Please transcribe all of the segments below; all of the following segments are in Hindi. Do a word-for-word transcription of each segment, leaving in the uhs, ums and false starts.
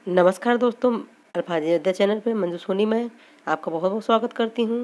नमस्कार दोस्तों, अल्फाज अयोध्या चैनल पे मंजू सोनी मैं आपका बहुत बहुत स्वागत करती हूँ।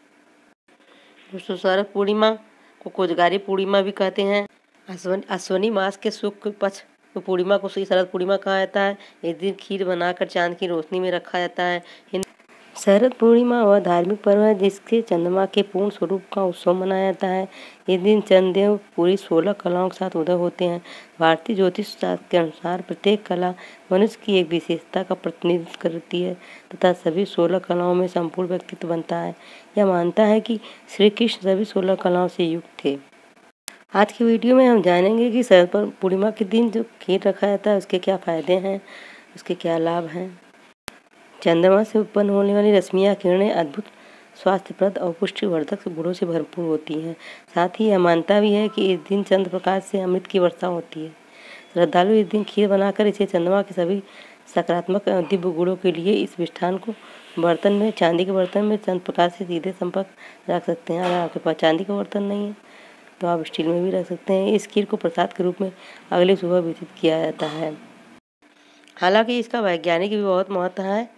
दोस्तों, शरद पूर्णिमा को कोजगारी पूर्णिमा भी कहते हैं। अश्विन अश्विनी मास के शुक्ल पक्ष तो पूर्णिमा को शरद पूर्णिमा कहा जाता है। इस दिन खीर बनाकर चांद की रोशनी में रखा जाता है। शरद पूर्णिमा वह धार्मिक पर्व है जिसके चंद्रमा के पूर्ण स्वरूप का उत्सव मनाया जाता है। इस दिन चंद्रदेव पूरी सोलह कलाओं के साथ उदय होते हैं। भारतीय ज्योतिष शास्त्र के अनुसार प्रत्येक कला मनुष्य की एक विशेषता का प्रतिनिधित्व करती है तथा सभी सोलह कलाओं में संपूर्ण व्यक्तित्व बनता है। यह मानता है कि श्री कृष्ण सभी सोलह कलाओं से युक्त थे। आज की वीडियो में हम जानेंगे कि शरद पूर्णिमा के दिन जो खीर रखा जाता है उसके क्या फायदे हैं, उसके क्या लाभ हैं। चंद्रमा से उत्पन्न होने वाली रश्मियाँ किरणें अद्भुत स्वास्थ्यप्रद और पुष्टिवर्धक गुणों से भरपूर होती हैं। साथ ही यह मानता भी है कि इस दिन चंद्र प्रकाश से अमृत की वर्षा होती है। श्रद्धालु इस दिन खीर बनाकर इसे चंद्रमा के सभी सकारात्मक दिव्य गुणों के लिए इस मिष्ठान को बर्तन में चांदी के बर्तन में चंद्र प्रकाश से सीधे संपर्क रख सकते हैं। अगर आपके पास चांदी का बर्तन नहीं है तो आप स्टील में भी रख सकते हैं। इस खीर को प्रसाद के रूप में अगली सुबह वितरित किया जाता है। हालांकि इसका वैज्ञानिक भी बहुत महत्व है।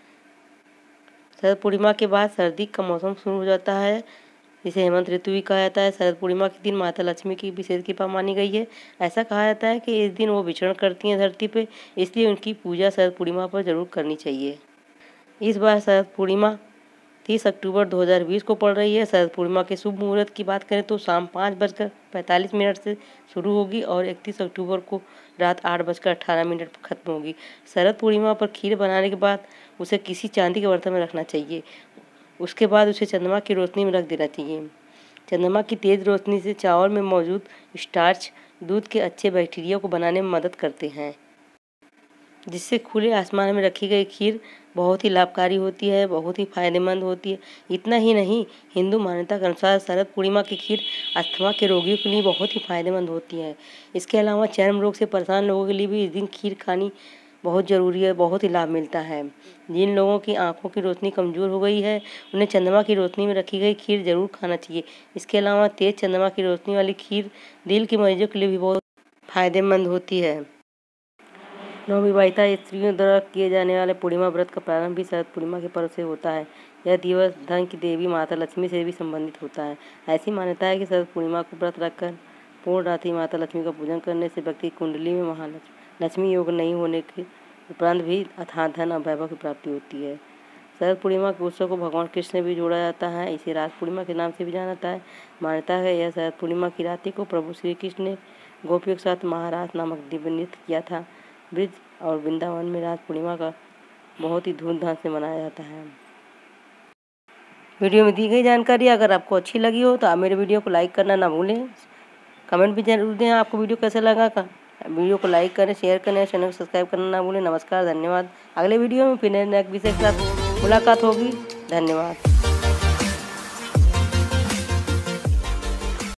शरद पूर्णिमा के बाद सर्दी का मौसम शुरू हो जाता है, जिसे हेमंत ऋतु भी कहा जाता है। शरद पूर्णिमा के दिन माता लक्ष्मी की विशेष कृपा मानी गई है। ऐसा कहा जाता है कि इस दिन वो विचरण करती हैं धरती पे, इसलिए उनकी पूजा शरद पूर्णिमा पर जरूर करनी चाहिए। इस बार शरद पूर्णिमा तीस अक्टूबर दो हज़ार बीस को पड़ रही है। शरद पूर्णिमा के शुभ मुहूर्त की बात करें तो शाम पाँच बजकर पैंतालीस मिनट से शुरू होगी और इकतीस अक्टूबर को रात आठ बजकर अट्ठारह मिनट पर खत्म होगी। शरद पूर्णिमा पर खीर बनाने के बाद उसे किसी चांदी के बर्तन में रखना चाहिए। उसके बाद उसे चंद्रमा की रोशनी में रख देना चाहिए। चंद्रमा की तेज रोशनी से चावल में मौजूद स्टार्च दूध के अच्छे बैक्टीरिया को बनाने में मदद करते हैं, जिससे खुले आसमान में रखी गई खीर बहुत ही लाभकारी होती है, बहुत ही फायदेमंद होती है। इतना ही नहीं, हिंदू मान्यता के अनुसार शरद पूर्णिमा की खीर अस्थमा के रोगियों के लिए बहुत ही फायदेमंद होती है। इसके अलावा चर्म रोग से परेशान लोगों के लिए भी इस दिन खीर खानी बहुत ज़रूरी है, बहुत ही लाभ मिलता है। जिन लोगों की आंखों की रोशनी कमज़ोर हो गई है उन्हें चंद्रमा की रोशनी में रखी गई खीर जरूर खाना चाहिए। इसके अलावा तेज चंद्रमा की रोशनी वाली खीर दिल के मरीजों के लिए भी बहुत फायदेमंद होती है। नवविवाहिता स्त्रियों द्वारा किए जाने वाले पूर्णिमा व्रत का प्रारंभ भी शरद पूर्णिमा के पर्व से होता है। यह दिवस धन की देवी माता लक्ष्मी से भी संबंधित होता है। ऐसी मान्यता है कि शरद पूर्णिमा को व्रत रखकर पूर्ण रात्रि माता लक्ष्मी का पूजन करने से व्यक्ति की कुंडली में महालक्ष्मी लक्ष्मी योग नहीं होने के उपरांत भी अथाह धन और वैभव की प्राप्ति होती है। शरद पूर्णिमा के उत्सव को भगवान कृष्ण से भी जोड़ा जाता है। इसे रास पूर्णिमा के नाम से भी जाना जाता है। मान्यता है यह शरद पूर्णिमा की रात्रि को प्रभु श्री कृष्ण ने गोपियों के साथ महारास नामक दिव्य नृत्य किया था। ब्रिज और वृंदावन में रास पूर्णिमा का बहुत ही धूमधाम से मनाया जाता है। वीडियो में दी गई जानकारी अगर आपको अच्छी लगी हो तो आप मेरे वीडियो को लाइक करना ना भूलें। कमेंट भी जरूर दें आपको वीडियो कैसे लगा का। वीडियो को लाइक करें, शेयर करें, चैनल को सब्सक्राइब करना ना भूलें। नमस्कार, धन्यवाद। अगले वीडियो में फिर नए विषय के साथ मुलाकात होगी। धन्यवाद।